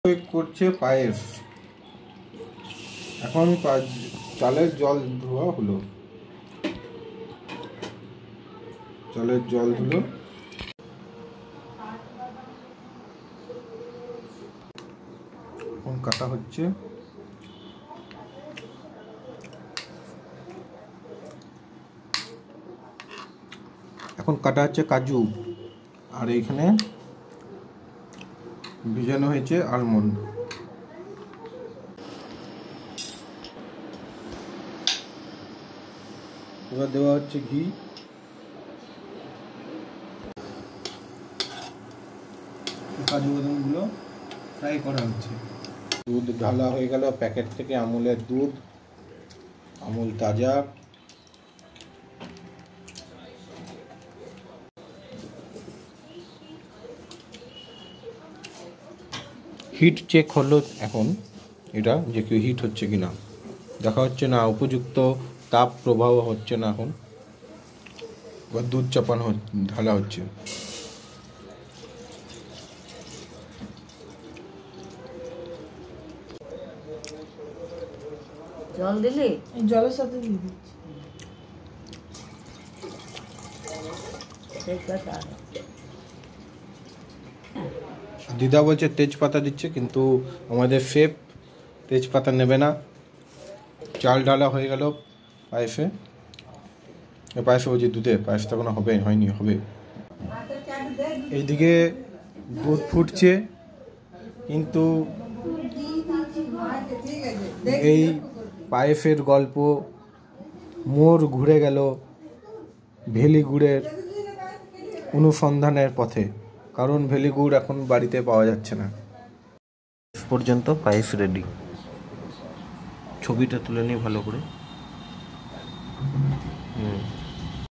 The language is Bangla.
করছে পায়েস। এখন চালের জল ধোয়া হলো, চালের জল ধুলো, এখন কাটা হচ্ছে। এখন কাটা হচ্ছে কাজু, আর এইখানে ভিজানো হয়েছে আলমন্ড। এবার দেওয়া হচ্ছে ঘি, কাজু বাদামগুলো ফ্রাই করা হচ্ছে। দুধ ঢালা হয়ে গেল প্যাকেট থেকে, আমুলের দুধ, আমুল তাজা। হিট চেক হলো এখন, এটা যে কেউ হিট হচ্ছে কিনা দেখা হচ্ছে না, উপযুক্ত তাপ প্রবাহ হচ্ছে না। এখন এবার দুধ চাপানো ঢালা হচ্ছে। জল দিলে জলের সাথে দিয়ে দিচ্ছি। দিদা বলছে তেজপাতা দিচ্ছে, কিন্তু আমাদের শেফ তেজপাতা নেবে না। চাল ঢালা হয়ে গেল পায়েসে, পায়েসে বলছি দুধে, পায়েসটা কোনো হয়নি, হবে। এইদিকে দুধ ফুটছে, কিন্তু এই পায়েসের গল্প মোড় ঘুরে গেল ভেলিগুড়ের অনুসন্ধানের পথে, কারণ ভেলিগুড় এখন বাড়িতে পাওয়া যাচ্ছে না। পর্যন্ত পায়েস রেডি। ছবিটা তুলে নিই ভালো করে।